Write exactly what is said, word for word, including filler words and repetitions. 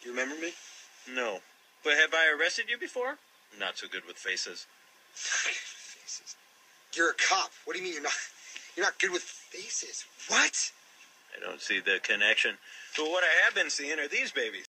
You remember me? No. But have I arrested you before? Not so good with faces. Faces. You're a cop. What do you mean you're not? You're not good with faces. What? I don't see the connection. But what I have been seeing are these babies.